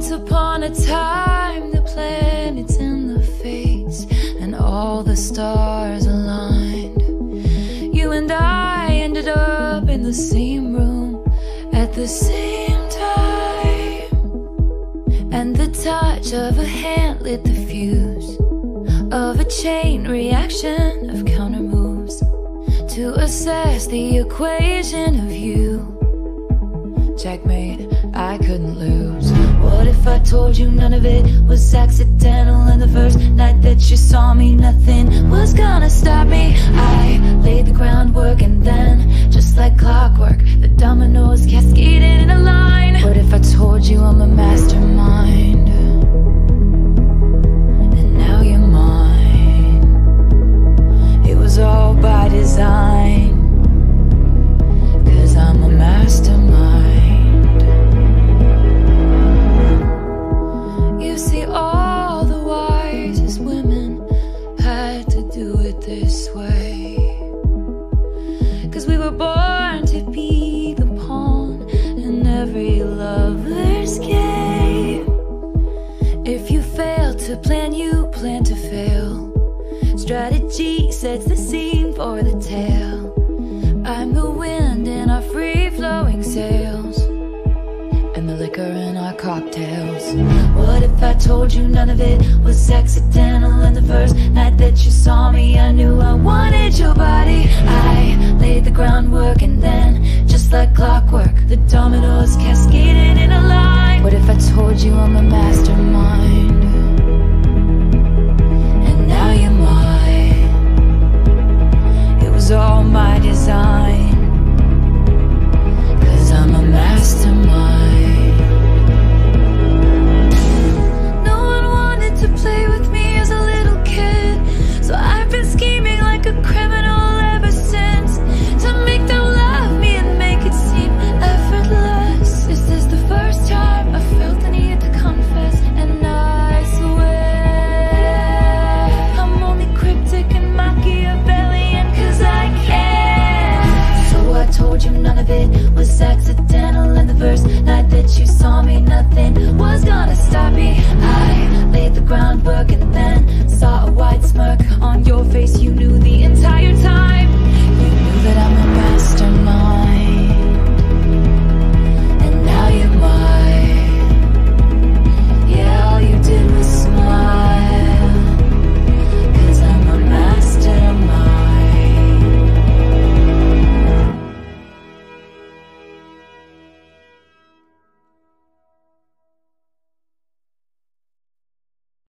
Once upon a time, the planets in the fates and all the stars aligned. You and I ended up in the same room at the same time, and the touch of a hand lit the fuse of a chain reaction of counter moves to assess the equation of you. Checkmate, I couldn't lose. What if I told you none of it was accidental, and the first night that you saw me, nothing was gonna stop me? I laid the groundwork, and then, just like clockwork, the dominoes cascaded in a line. What if I told you I'm a mastermind, and now you're mine? It was all by design, 'cause I'm a mastermind. You see, all the wisest women had to do it this way, 'cause we were born to be the pawn in every lover's game. If you fail to plan, you plan to fail. Strategy sets the scene for the tale. I'm the wind in our free-flowing sails, and the liquor in our cocktails. What if I told you none of it was accidental, and the first night that you saw me, I knew I wanted your body. I laid the groundwork, and then, just like clockwork, the dominoes cascaded in a line. What if I told you I'm a mastermind, and now you're mine? It was all my design, 'cause I'm a mastermind. No one wanted to play with me as a little kid, so I've been scheming like a criminal ever since, to make them love me and make it seem effortless. This is the first time I felt the need to confess, and I swear I'm only cryptic and Machiavellian 'cause I can. So I told you none of it was accidental, and the first night that you saw me, nothing was gonna stop me.